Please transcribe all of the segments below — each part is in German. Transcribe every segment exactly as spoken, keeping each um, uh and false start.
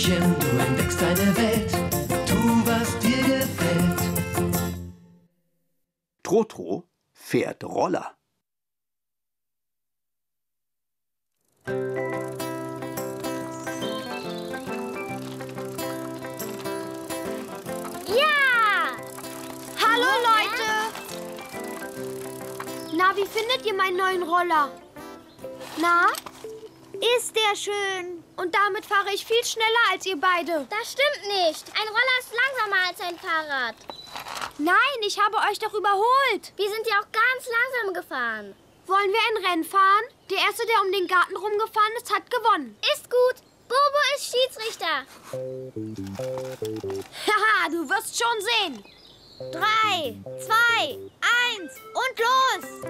Mädchen, du entdeckst deine Welt. Tu, was dir gefällt. Trotro fährt Roller. Ja! Hallo, Leute! Na, wie findet ihr meinen neuen Roller? Na? Ist der schön? Und damit fahre ich viel schneller als ihr beide. Das stimmt nicht. Ein Roller ist langsamer als ein Fahrrad. Nein, ich habe euch doch überholt. Wir sind ja auch ganz langsam gefahren. Wollen wir ein Rennen fahren? Der Erste, der um den Garten rumgefahren ist, hat gewonnen. Ist gut. Bobo ist Schiedsrichter. Haha, du wirst schon sehen. Drei, zwei, eins und los!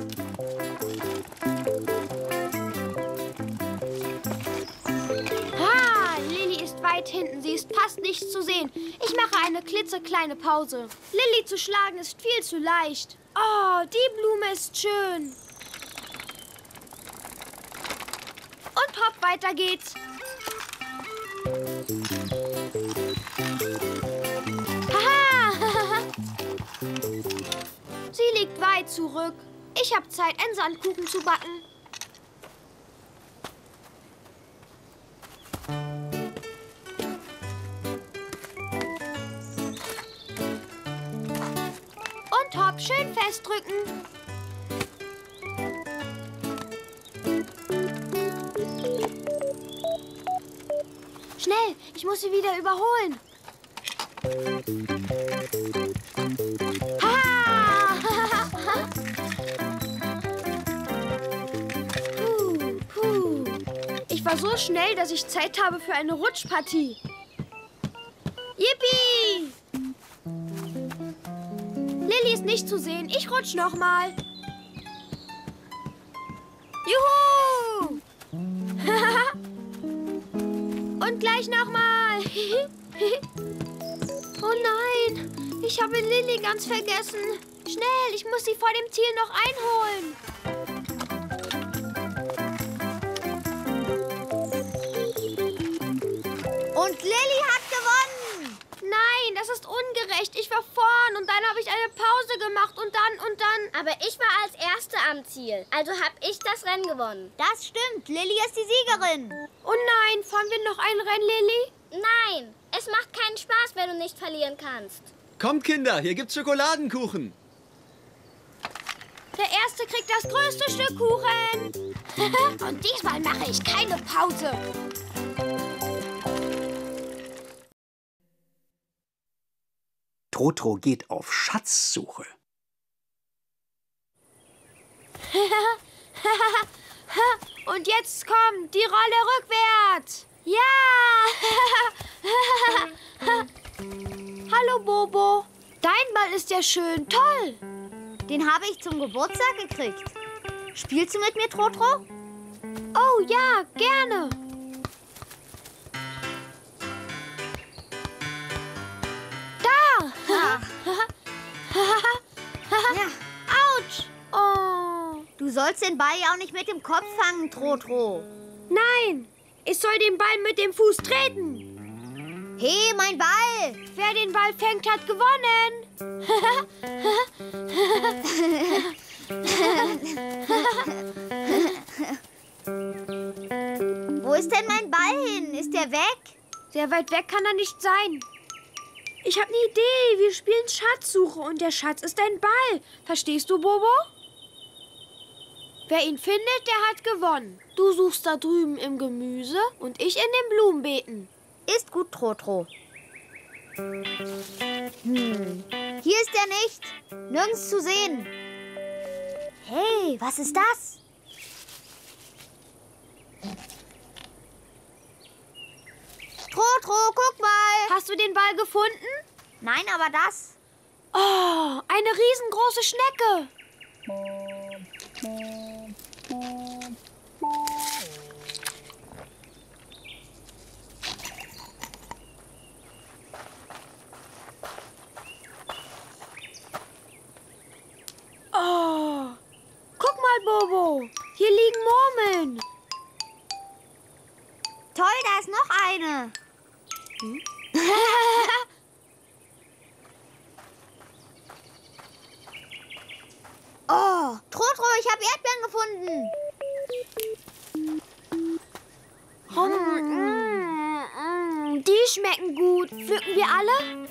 Ha, Lilli ist weit hinten. Sie ist fast nicht zu sehen. Ich mache eine klitzekleine Pause. Lilli zu schlagen ist viel zu leicht. Oh, die Blume ist schön. Und hopp, weiter geht's. Haha! Sie liegt weit zurück. Ich habe Zeit, einen Sandkuchen zu backen. Und hopp, schön festdrücken. Schnell, ich muss sie wieder überholen. Ha! Puh, puh. Ich war so schnell, dass ich Zeit habe für eine Rutschpartie. Yippie! Lilli ist nicht zu sehen. Ich rutsch noch mal. Juhu! Und gleich noch mal. Oh nein, ich habe Lilli ganz vergessen. Schnell, ich muss sie vor dem Ziel noch einholen. Und Lilli hat gewonnen! Nein, das ist ungerecht. Ich war vorn und dann habe ich eine Pause gemacht und dann und dann... Aber ich war als Erste am Ziel, also habe ich das Rennen gewonnen. Das stimmt, Lilli ist die Siegerin. Oh nein, fahren wir noch ein Rennen, Lilli? Nein, es macht keinen Spaß, wenn du nicht verlieren kannst. Kommt, Kinder, hier gibt's Schokoladenkuchen. Der Erste kriegt das größte Stück Kuchen. Und diesmal mache ich keine Pause. Trotro geht auf Schatzsuche. Und jetzt kommt die Rolle rückwärts. Ja! Hallo, Bobo. Dein Ball ist ja schön. Toll. Den habe ich zum Geburtstag gekriegt. Spielst du mit mir, Trotro? Oh ja, gerne. Da! Ah. Ja. Autsch! Oh. Du sollst den Ball ja auch nicht mit dem Kopf fangen, Trotro. Nein, ich soll den Ball mit dem Fuß treten. Hey, mein Ball! Wer den Ball fängt, hat gewonnen. Wo ist denn mein Ball hin? Ist der weg? Sehr weit weg kann er nicht sein. Ich habe eine Idee. Wir spielen Schatzsuche und der Schatz ist ein Ball. Verstehst du, Bobo? Wer ihn findet, der hat gewonnen. Du suchst da drüben im Gemüse und ich in den Blumenbeeten. Ist gut, Trotro. Hm. Hier ist er nicht. Nirgends zu sehen. Hey, was ist das? Trotro, guck mal. Hast du den Ball gefunden? Nein, aber das. Oh, eine riesengroße Schnecke. Oh, guck mal, Bobo. Hier liegen Murmeln. Toll, da ist noch eine. Hm? Oh, Trotro, ich habe Erdbeeren gefunden. Mm, mm, die schmecken gut. Pflücken wir alle?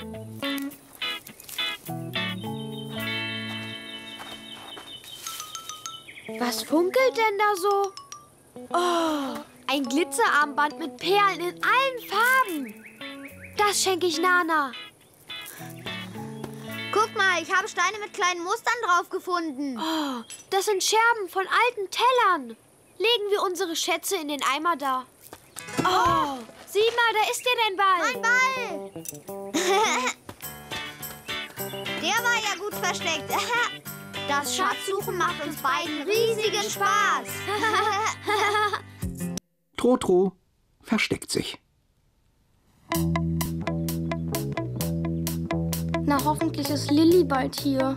Was funkelt denn da so? Oh, ein Glitzerarmband mit Perlen in allen Farben. Das schenke ich Nana. Guck mal, ich habe Steine mit kleinen Mustern drauf gefunden. Oh, das sind Scherben von alten Tellern. Legen wir unsere Schätze in den Eimer da. Oh, sieh mal, da ist dir dein Ball. Mein Ball. Der war ja gut versteckt. Das Schatzsuchen macht uns beiden riesigen Spaß. Trotro versteckt sich. Na, hoffentlich ist Lilli bald hier.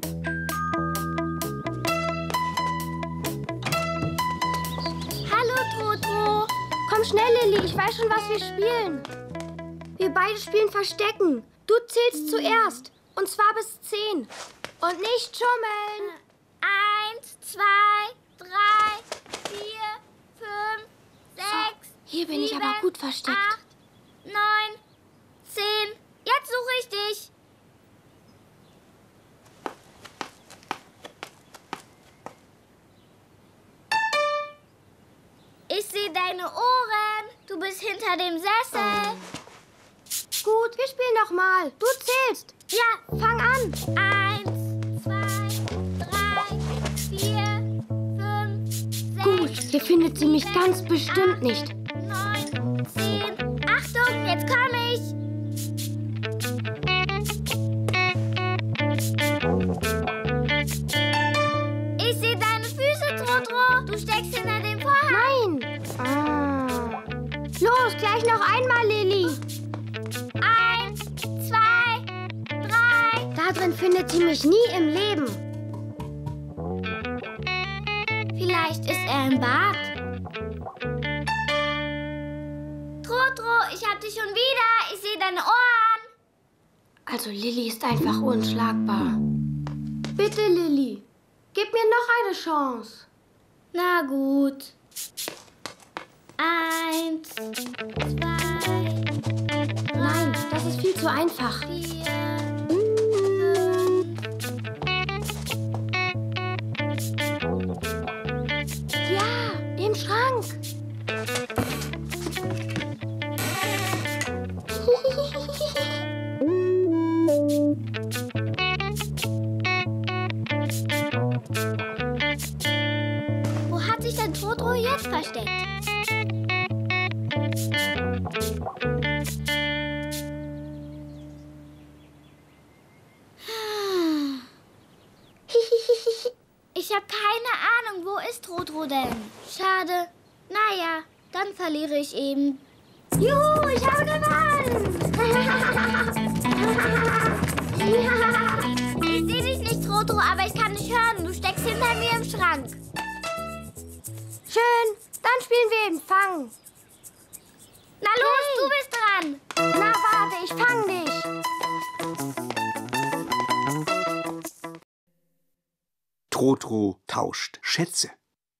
Hallo, Trotro. Komm schnell, Lilli, ich weiß schon, was wir spielen. Wir beide spielen Verstecken. Du zählst zuerst. Und zwar bis zehn. Und nicht schummeln. Eins, zwei, drei, vier, fünf, sechs, Hier bin ich sieben, aber gut versteckt. acht, neun, zehn. Jetzt suche ich dich. Ich sehe deine Ohren. Du bist hinter dem Sessel. Gut, wir spielen noch mal. Du zählst. Ja, Fang an. eins, zwei, drei, vier, fünf, sechs. Gut, hier findet sie mich ganz bestimmt nicht. neun, zehn. Achtung, jetzt komme ich. Ich sehe deine Füße, Trotro. Du steckst hinter dem Vorhang. Nein. Ah. Los, gleich noch einmal, Lilli. Eins, zwei, drei. Da drin findet sie mich nie im Leben. Vielleicht ist er im Bad. Trotro, ich hab dich schon wieder. Ich sehe deine Ohren. Also Lilli ist einfach unschlagbar. Bitte, Lilli, gib mir noch eine Chance. Na gut. Eins, zwei, Nein, das ist viel zu einfach. vier, Ja, im Schrank. Wo hat sich denn Trotro jetzt versteckt? Ich habe keine Ahnung, wo ist Trotro denn? Schade. Naja, dann verliere ich eben. Juhu, ich habe gewonnen. Ich sehe dich nicht, Trotro, aber ich kann dich hören. Du steckst hinter mir im Schrank. Schön, dann spielen wir eben Fang. Na los, du bist dran. Na, warte, ich fang dich. Trotro tauscht Schätze.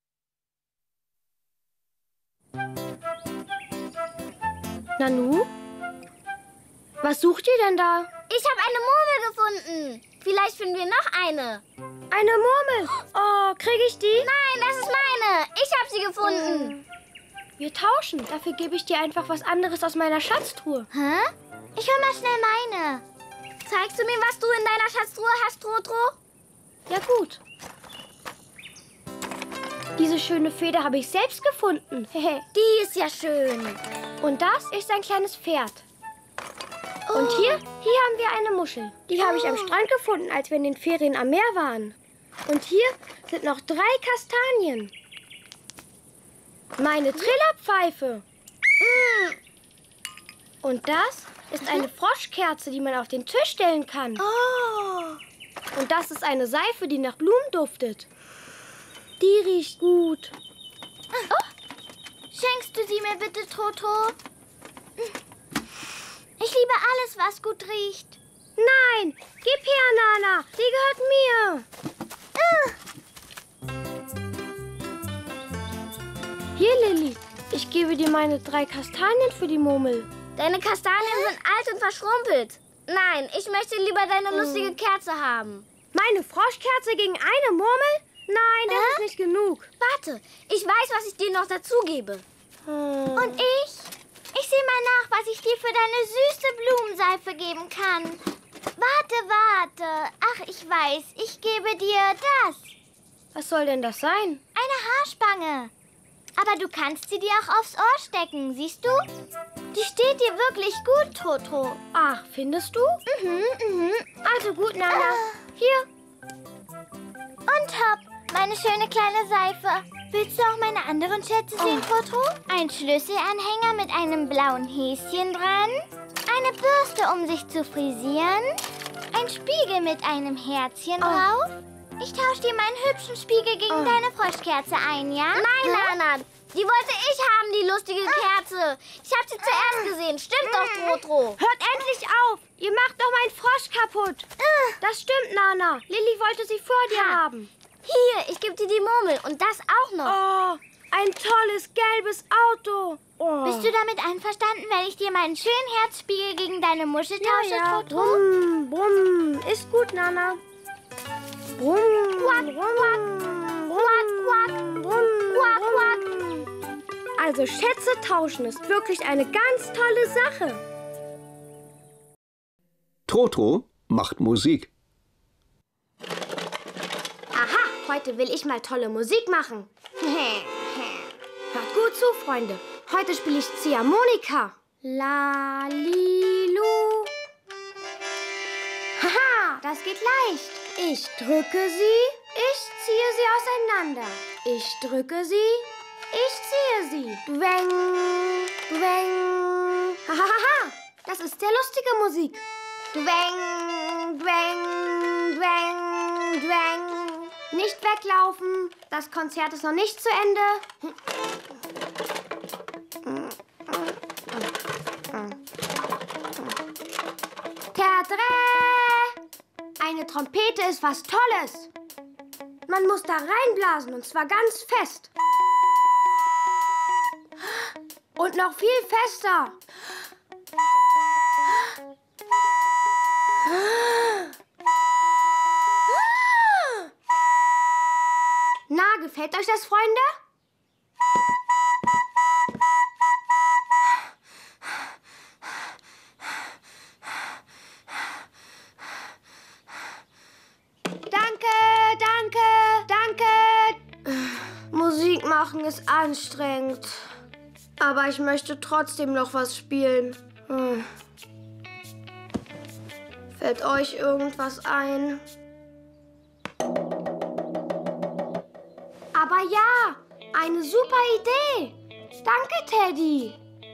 Nanu? Was sucht ihr denn da? Ich habe eine Murmel gefunden. Vielleicht finden wir noch eine. Eine Murmel. Oh, kriege ich die? Nein, das ist meine. Ich habe sie gefunden. Wir tauschen. Dafür gebe ich dir einfach was anderes aus meiner Schatztruhe. Hä? Ich hol mal schnell meine. Zeigst du mir, was du in deiner Schatztruhe hast, Trotro? Ja, gut. Diese schöne Feder habe ich selbst gefunden. Die ist ja schön. Und das ist ein kleines Pferd. Und hier, hier haben wir eine Muschel. Die habe ich am Strand gefunden, als wir in den Ferien am Meer waren. Und hier sind noch drei Kastanien. Meine Trillerpfeife. Und das ist eine Froschkerze, die man auf den Tisch stellen kann. Oh. Und das ist eine Seife, die nach Blumen duftet. Die riecht gut. Oh. Schenkst du sie mir bitte, Trotro? Ich liebe alles, was gut riecht. Nein, gib her, Nana. Die gehört mir. Hier, Lilli. Ich gebe dir meine drei Kastanien für die Murmel. Deine Kastanien sind alt und verschrumpelt. Nein, ich möchte lieber deine lustige Kerze haben. Meine Froschkerze gegen eine Murmel? Nein, das Hä? ist nicht genug. Warte, ich weiß, was ich dir noch dazu gebe. Hm. Und ich? Ich sehe mal nach, was ich dir für deine süße Blumenseife geben kann. Warte, warte. Ach, ich weiß, ich gebe dir das. Was soll denn das sein? Eine Haarspange. Aber du kannst sie dir auch aufs Ohr stecken, siehst du? Die steht dir wirklich gut, Trotro. Ach, findest du? Mhm, mhm. Also gut, Nana. Hier. Und hopp, meine schöne kleine Seife. Willst du auch meine anderen Schätze sehen, Trotro? Ein Schlüsselanhänger mit einem blauen Häschen dran. Eine Bürste, um sich zu frisieren. Ein Spiegel mit einem Herzchen drauf. Ich tausche dir meinen hübschen Spiegel gegen deine Froschkerze ein, ja? Nein, Nana, die wollte ich haben, die lustige Kerze. Ich habe sie zuerst gesehen. Stimmt doch, Trotro. Hört endlich auf. Ihr macht doch meinen Frosch kaputt. Das stimmt, Nana. Lilli wollte sie vor dir Ha. haben. Hier, ich gebe dir die Murmel und das auch noch. Oh, ein tolles gelbes Auto. Oh. Bist du damit einverstanden, wenn ich dir meinen schönen Herzspiegel gegen deine Muschel tausche, ja, ja. Trotro? Brumm, brumm. Ist gut, Nana. Brumm, Quack, quack, quack, quack, brumm, quack, quack. Also Schätze tauschen ist wirklich eine ganz tolle Sache. Trotro macht Musik. Aha, heute will ich mal tolle Musik machen. Hört gut zu, Freunde. Heute spiele ich Ziehharmonika. La, li, lu. Haha, das geht leicht. Ich drücke sie, ich ziehe sie auseinander. Ich drücke sie, ich ziehe sie. Dweng, dweng. Hahaha, das ist sehr lustige Musik. Dweng, dweng, dweng, dweng. Nicht weglaufen, das Konzert ist noch nicht zu Ende. Tadre! Eine Trompete ist was Tolles. Man muss da reinblasen und zwar ganz fest. Und noch viel fester. Na, gefällt euch das, Freunde? Danke, danke, danke. Musik machen ist anstrengend. Aber ich möchte trotzdem noch was spielen. Hm. Fällt euch irgendwas ein? Aber ja, eine super Idee. Danke, Teddy.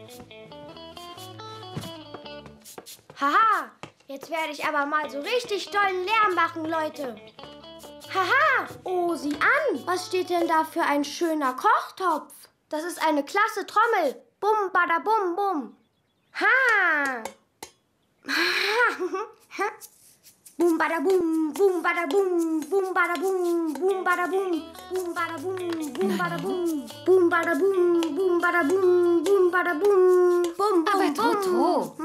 Haha, jetzt werde ich aber mal so richtig dollen Lärm machen, Leute. Haha, oh, sieh an. Was steht denn da für ein schöner Kochtopf? Das ist eine klasse Trommel. Bum, bada, bum, bum. Ha! Bum, bada, bum, bum, bada, bum, bum, bada, bum, bum, bada, bum, bum, bada, bum, bum, bada, bum, bum, bada, bum, bum, bada, bum, bum, bada, bum, bum, Aber bum, Trotro.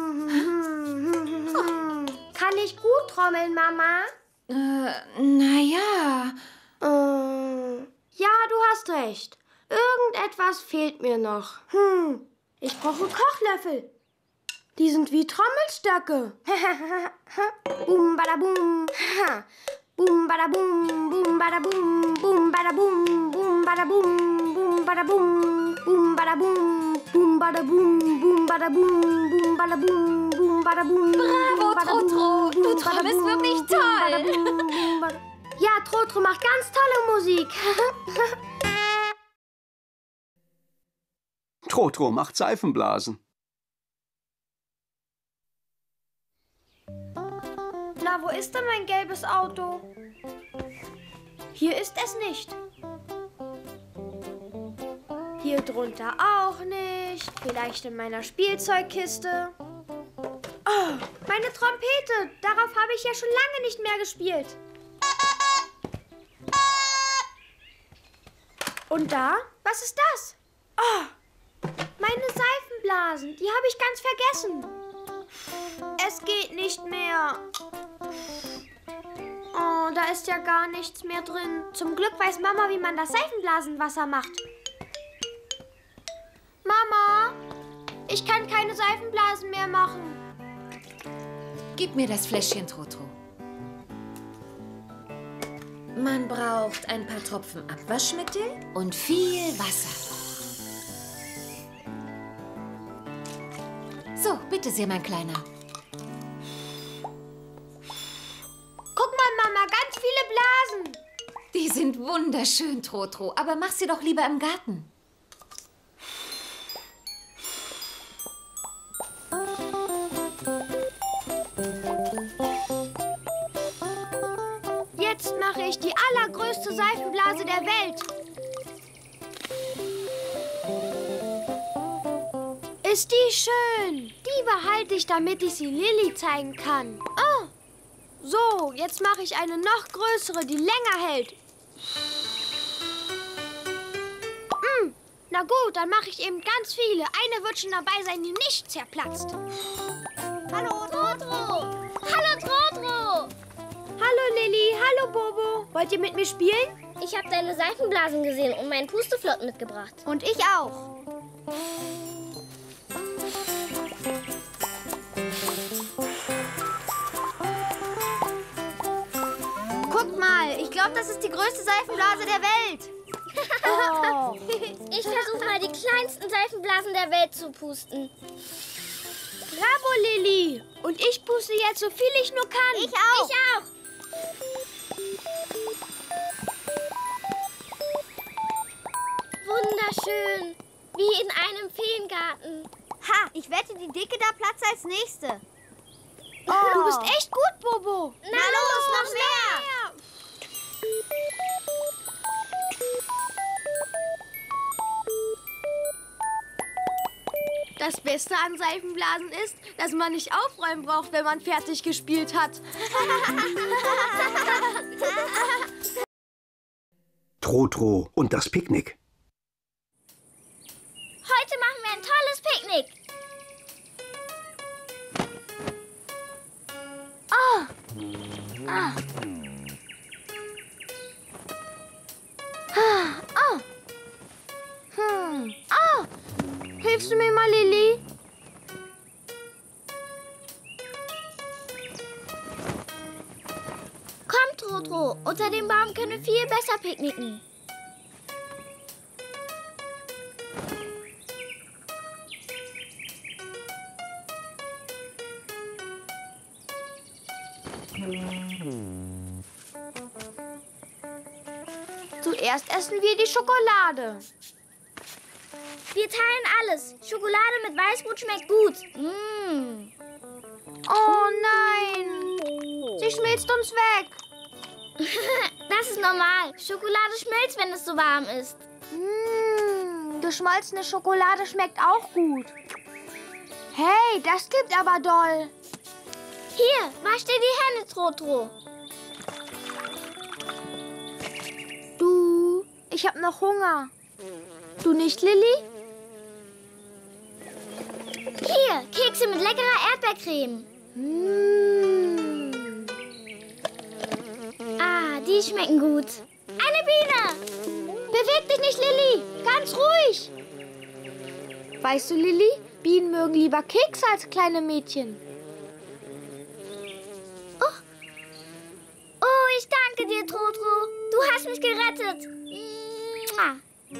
Kann ich gut trommeln, Mama? Äh, naja. Äh, ja, du hast recht. Irgendetwas fehlt mir noch. Hm, ich brauche Kochlöffel. Die sind wie Trommelstöcke. Bum, bada, bum. Bum, bada, bum, bum, bada, bum, bum, bada, bum, bum, bada, bum, bum, bada, bum, bum, bada, bum, bum, bada, bum, bum, bada, bum, bum, bada, bum, bum, bada, bum. Bravo, Trotro. Du trommelst wirklich toll. Ja, Trotro macht ganz tolle Musik. Trotro macht Seifenblasen. Na, wo ist denn mein gelbes Auto? Hier ist es nicht. Hier drunter auch nicht. Vielleicht in meiner Spielzeugkiste. Oh, meine Trompete. Darauf habe ich ja schon lange nicht mehr gespielt. Und da? Was ist das? Oh, meine Seifenblasen. Die habe ich ganz vergessen. Es geht nicht mehr. Oh, da ist ja gar nichts mehr drin. Zum Glück weiß Mama, wie man das Seifenblasenwasser macht. Mama, ich kann keine Seifenblasen mehr machen. Gib mir das Fläschchen, Trotro. Man braucht ein paar Tropfen Abwaschmittel und viel Wasser. So, bitte sehr, mein Kleiner. Guck mal, Mama, ganz viele Blasen. Die sind wunderschön, Trotro, aber mach sie doch lieber im Garten. Jetzt mache ich die allergrößte Seifenblase der Welt. Ist die schön? Die behalte ich, damit ich sie Lilly zeigen kann. Oh, so, jetzt mache ich eine noch größere, die länger hält. Hm, na gut, dann mache ich eben ganz viele. Eine wird schon dabei sein, die nicht zerplatzt. Hallo, Trotro! Hallo, Trotro! Hallo Lilly, hallo Bobo. Wollt ihr mit mir spielen? Ich habe deine Seifenblasen gesehen und meinen Pusteflott mitgebracht. Und ich auch. Guck mal, ich glaube, das ist die größte Seifenblase der Welt. Oh. Ich versuche mal, die kleinsten Seifenblasen der Welt zu pusten. Bravo, Lilly. Und ich puste jetzt so viel ich nur kann. Ich auch. Ich auch. Wunderschön. Wie in einem Feengarten. Ha, ich wette, die Dicke da platzt als nächste. Oh. Du bist echt gut, Bobo. Na, los, noch mehr. Das Beste an Seifenblasen ist, dass man nicht aufräumen braucht, wenn man fertig gespielt hat. Trotro und das Picknick. Heute machen wir ein tolles Picknick. Oh. Ah. Oh. Hm. Oh. Hilfst du mir mal, Lilly? Komm, Trotro. Unter dem Baum können wir viel besser picknicken. Zuerst essen wir die Schokolade. Wir teilen alles. Schokolade mit Weißbrot schmeckt gut. Mm. Oh nein! Sie schmilzt uns weg. Das ist normal. Schokolade schmilzt, wenn es so warm ist. Mmh, geschmolzene Schokolade schmeckt auch gut. Hey, das gibt aber doll. Hier, wasch dir die Hände, Trotro. Du, ich hab noch Hunger. Du nicht, Lilly? Hier, Kekse mit leckerer Erdbeercreme. Mmh. Ah, die schmecken gut. Eine Biene! Beweg dich nicht, Lilly. Ganz ruhig. Weißt du, Lilly, Bienen mögen lieber Kekse als kleine Mädchen. Oh, oh ich danke dir, Trotro. Du hast mich gerettet. Mua.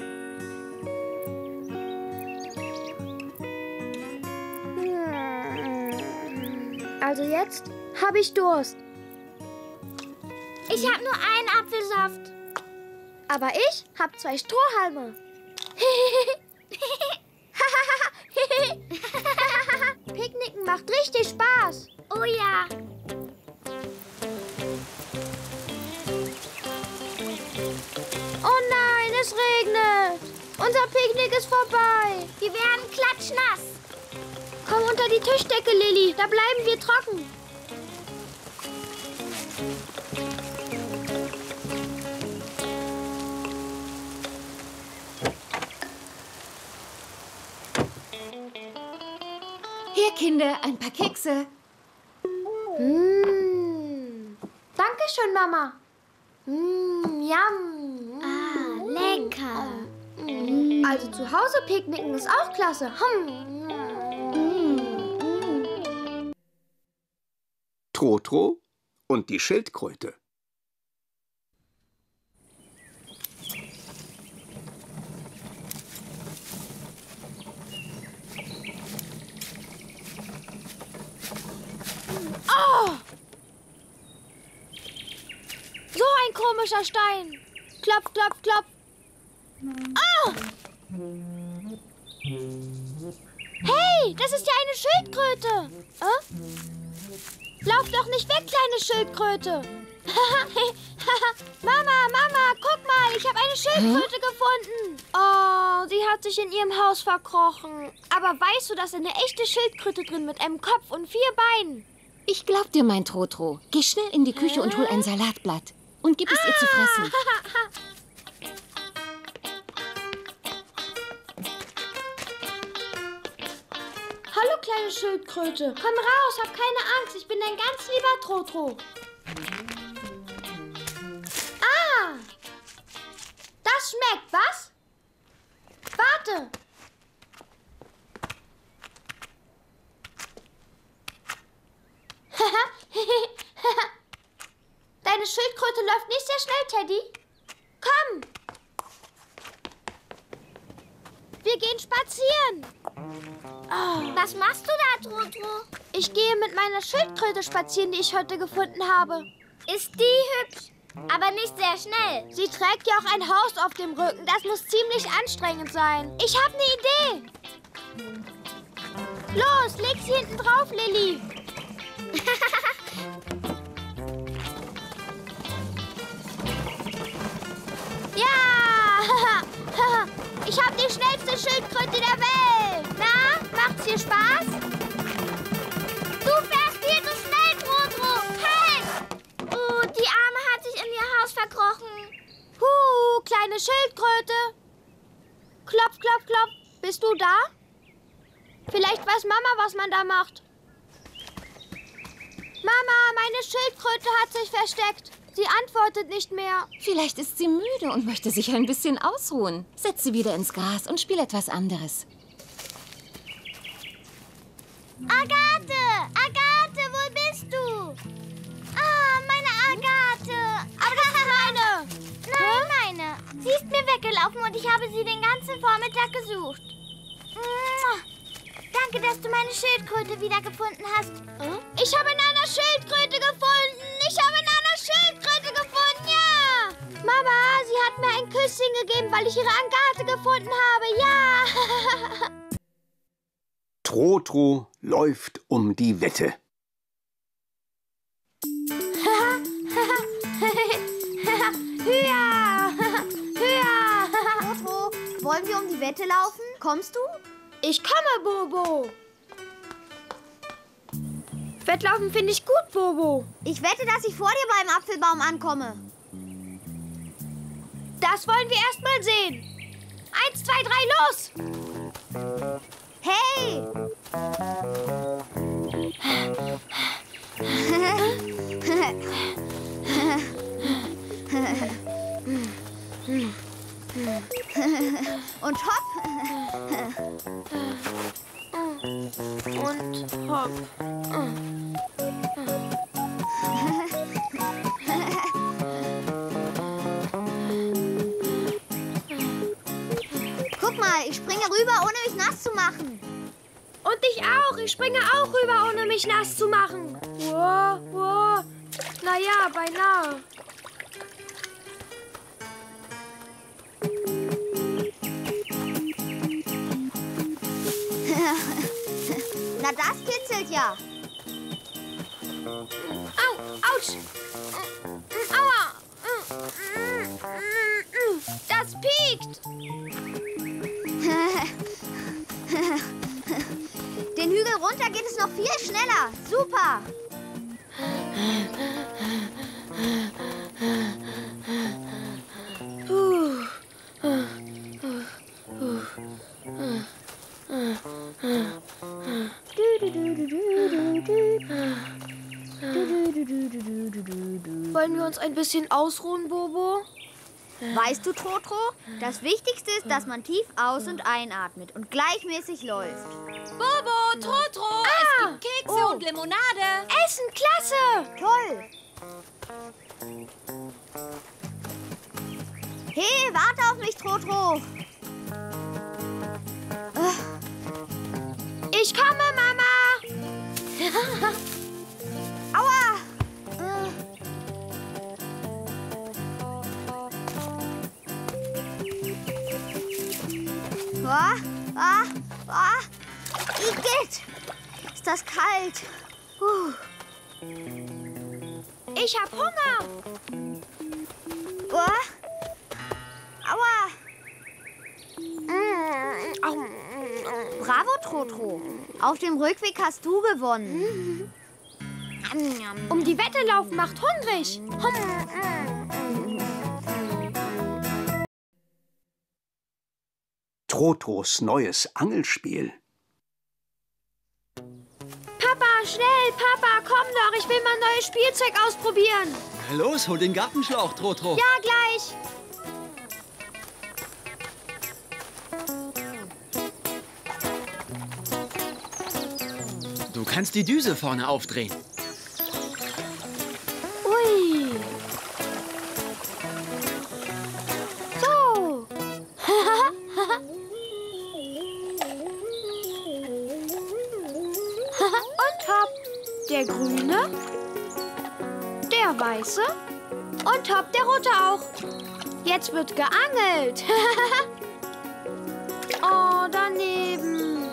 Also jetzt habe ich Durst. Ich habe nur einen Apfelsaft. Aber ich habe zwei Strohhalme. Picknicken macht richtig Spaß. Oh ja. Oh nein, es regnet. Unser Picknick ist vorbei. Wir werden klatschnass. Komm unter unter die Tischdecke, Lilli. Da bleiben wir trocken. Hier, Kinder, ein paar Kekse. Mmh. Dankeschön, Mama. Mmh, yum. Ah, lecker. Also zu Hause picknicken ist auch klasse. Hm. Trotro und die Schildkröte. Oh! So ein komischer Stein. Klopf, klopf, klopf. Oh! Hey, das ist ja eine Schildkröte. Äh? Lauf doch nicht weg, kleine Schildkröte. Mama, Mama, guck mal, ich habe eine Schildkröte hm? gefunden. Oh, sie hat sich in ihrem Haus verkrochen. Aber weißt du, da ist eine echte Schildkröte drin mit einem Kopf und vier Beinen. Ich glaub dir, mein Trotro. Geh schnell in die Küche und hol ein Salatblatt. Und gib es ah. ihr zu fressen. Hallo, kleine Schildkröte. Komm raus, hab keine Angst. Ich bin dein ganz lieber Trotro. Ah! Das schmeckt, was? Warte. Deine Schildkröte läuft nicht sehr schnell, Teddy. Komm. Wir gehen spazieren. Oh. Was machst du da, Trotro? Ich gehe mit meiner Schildkröte spazieren, die ich heute gefunden habe. Ist die hübsch, aber nicht sehr schnell. Sie trägt ja auch ein Haus auf dem Rücken. Das muss ziemlich anstrengend sein. Ich habe eine Idee. Los, leg sie hinten drauf, Lilli. Ja! Ich habe die schnellste Schildkröte der Welt. Na, macht's dir Spaß? Du fährst viel zu schnell, Trotro. Halt! Oh, die Arme hat sich in ihr Haus verkrochen. Huh, kleine Schildkröte. Klopf, klopf, klopf. Bist du da? Vielleicht weiß Mama, was man da macht. Mama, meine Schildkröte hat sich versteckt. Sie antwortet nicht mehr. Vielleicht ist sie müde und möchte sich ein bisschen ausruhen. Setz sie wieder ins Gras und spiel etwas anderes. Agathe! Agathe, wo bist du? Ah, meine Agathe. Aber das ist meine. Nein, meine. Sie ist mir weggelaufen und ich habe sie den ganzen Vormittag gesucht. Danke, dass du meine Schildkröte wiedergefunden hast. Hm? Ich habe Nana Schildkröte gefunden. Ich habe Nana Schildkröte gefunden, ja. Mama, sie hat mir ein Küsschen gegeben, weil ich ihre Agathe gefunden habe, ja. Trotro läuft um die Wette. Hüa! Hüa! Trotro, wollen wir um die Wette laufen? Kommst du? Ich komme, Bobo. Wettlaufen finde ich gut, Bobo. Ich wette, dass ich vor dir beim Apfelbaum ankomme. Das wollen wir erst mal sehen. Eins, zwei, drei, los! Hey! Und hopp! Und hopp. Guck mal, ich springe rüber, ohne mich nass zu machen. Und ich auch. Ich springe auch rüber, ohne mich nass zu machen. Wow, wow. Naja, beinahe. Na, das kitzelt ja. Au, ouch. Aua. Das piekt. Den Hügel runter geht es noch viel schneller. Super. Wollen wir uns ein bisschen ausruhen, Bobo? Weißt du, Trotro, das Wichtigste ist, dass man tief aus- und einatmet und gleichmäßig läuft. Bobo, Trotro, es gibt Kekse und Limonade. Essen, klasse! Toll. Hey, warte auf mich, Trotro. Ich komme, Mama! Aua! Ah, ah, ah. Igitt! Ist das kalt? Puh. Ich hab Hunger! Ah. Aua! Bravo, Trotro. Auf dem Rückweg hast du gewonnen. Um die Wette laufen macht hungrig. Trotros neues Angelspiel. Papa, schnell, Papa, komm doch. Ich will mal neues Spielzeug ausprobieren. Na los, hol den Gartenschlauch, Trotro. Ja, gleich. Du kannst die Düse vorne aufdrehen. Ui. So. Und hopp. Der grüne, der weiße und hopp, der rote auch. Jetzt wird geangelt. Oh, daneben.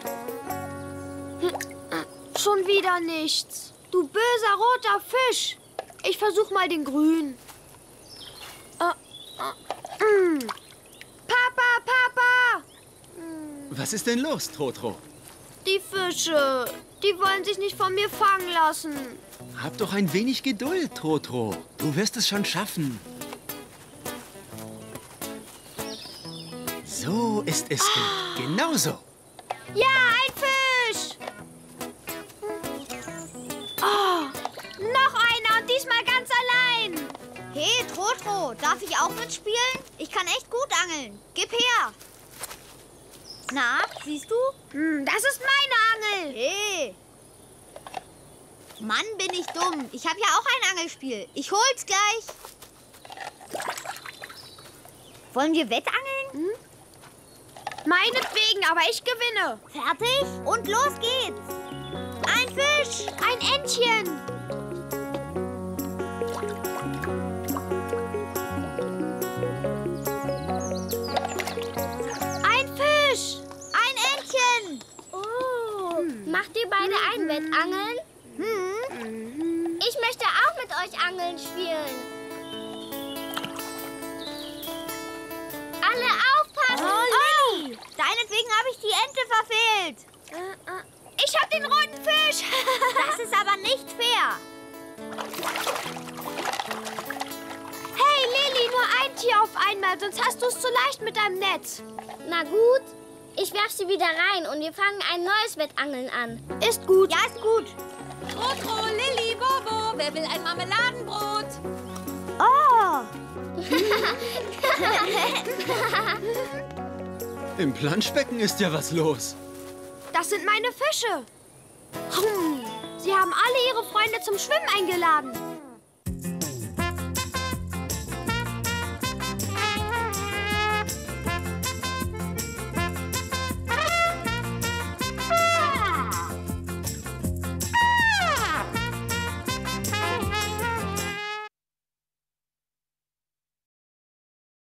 Schon wieder nichts. Du böser roter Fisch. Ich versuch mal den grünen. Äh, äh, mm. Papa, Papa! Was ist denn los, Trotro? Die Fische, die wollen sich nicht von mir fangen lassen. Hab doch ein wenig Geduld, Trotro. Du wirst es schon schaffen. So ist es ah. denn. Genau so. Ja, ein Fisch! Oh, noch einer und diesmal ganz allein. Hey, Trotro, darf ich auch mitspielen? Ich kann echt gut angeln. Gib her. Na, siehst du? Hm, das ist meine Angel. Hey. Mann, bin ich dumm. Ich habe ja auch ein Angelspiel. Ich hol's gleich. Wollen wir wettangeln? Hm? Meinetwegen, aber ich gewinne. Fertig? Und los geht's. Ein Fisch. Ein Entchen. Ein Fisch. Ein Entchen. Oh, hm. Macht ihr beide ein Wettangeln? Hm. Ich möchte auch mit euch Angeln spielen. Alle aufpassen! Oh, Lilli! Deinetwegen habe ich die Ente verfehlt. Äh, äh. Ich habe den roten Fisch. Das ist aber nicht fair. Hey, Lilli, nur ein Tier auf einmal, sonst hast du es zu leicht mit deinem Netz. Na gut, ich werf sie wieder rein und wir fangen ein neues Wettangeln an. Ist gut. Ja, ist gut. Trotro, Lilli, Bobo, wer will ein Marmeladenbrot? Oh! Im Planschbecken ist ja was los. Das sind meine Fische. Sie haben alle ihre Freunde zum Schwimmen eingeladen.